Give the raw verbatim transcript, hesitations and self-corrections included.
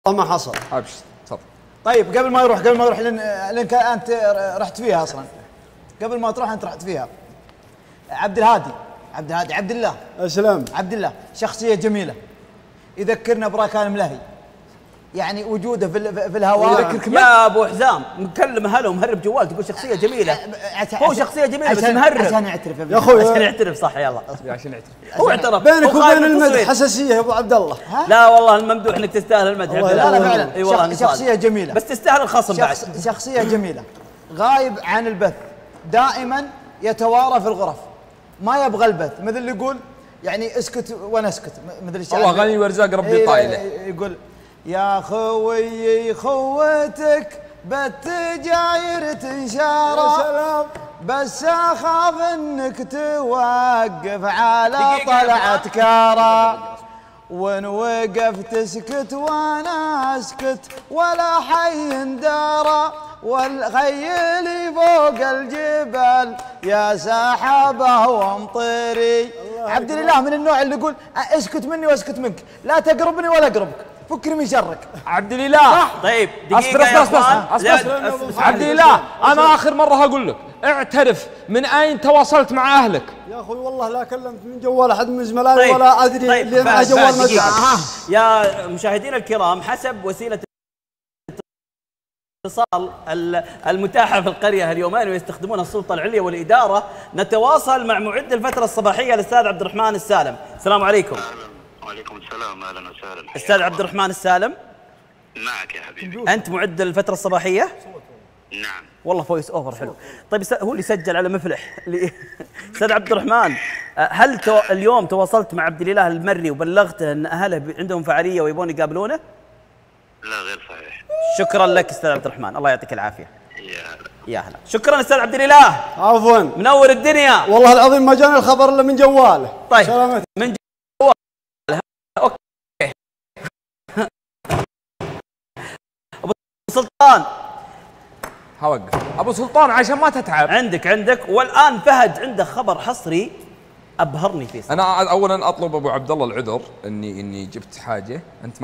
ما حصل. ابشر تفضل. طيب قبل ما يروح قبل ما يروح لان لانك انت رحت فيها اصلا. قبل ما تروح انت رحت فيها. عبد الهادي عبد الهادي عبد الله اسلم. عبد الله شخصيه جميله يذكرنا براكان ملهي، يعني وجوده في في الهواء يذكرك يا ابو حزام مكلم اهله ومهرب جوال تقول شخصيه جميله. هو شخصيه جميله بس مهرب عشان يعترف يا اخوي عشان يعترف صح. يلا عشان يعترف هو اعترف بينك وبين المدح حساسيه يا ابو عبد الله. لا والله الممدوح انك تستاهل المدح. لا لا فعلا اي والله شخصيه جميله بس تستاهل الخصم بعد. شخصيه جميله غايب عن البث، دائما يتوارى في الغرف، ما يبغى البث، مثل اللي يقول يعني اسكت وانا اسكت، مثل الشعر الله غني ورزاق ربي طايله. يقول يا خوي خوتك بالتجاير تنشارى بس اخاف انك توقف على طلعة كارا، وان وقفت اسكت وانا اسكت ولا حي دارا، والخيل فوق الجبال يا سحابه وامطري. عبد الله من النوع اللي يقول اسكت مني واسكت منك، لا تقربني ولا اقربك، فكني من شرك. عبد الاله طيب اصبر اصبر اصبر اصبر عبد الاله، انا اخر مره هقول لك اعترف من اين تواصلت مع اهلك؟ يا اخوي والله لا كلمت من جوال احد من زملائي طيب. ولا ادري طيب. اللي مع جوال مزعج. يا مشاهدينا الكرام حسب وسيله الاتصال المتاحه في القريه هاليومين ويستخدمونها السلطه العليا والاداره، نتواصل مع معد الفتره الصباحيه الاستاذ عبد الرحمن السالم. السلام عليكم. وعليكم السلام، اهلا وسهلا. استاذ عبد الرحمن السالم معك يا حبيبي. انت معد الفتره الصباحيه؟ نعم والله فويس اوفر حلو. طيب هو اللي سجل على مفلح. استاذ عبد الرحمن، هل تو اليوم تواصلت مع عبد الاله المري وبلغته ان اهله عندهم فعاليه ويبون يقابلونه؟ لا غير صحيح. شكرا لك استاذ عبد الرحمن، الله يعطيك العافيه. يا هلا يا هلا. شكرا استاذ عبد الاله. عفوا منور الدنيا. والله العظيم ما جاني الخبر الا من جواله. طيب سلامتك. من جواله. اوكي. ابو سلطان هوقف ابو سلطان عشان ما تتعب. عندك عندك والان فهد عنده خبر حصري ابهرني فيه. انا اولا اطلب ابو عبد الله العذر اني اني جبت حاجه انت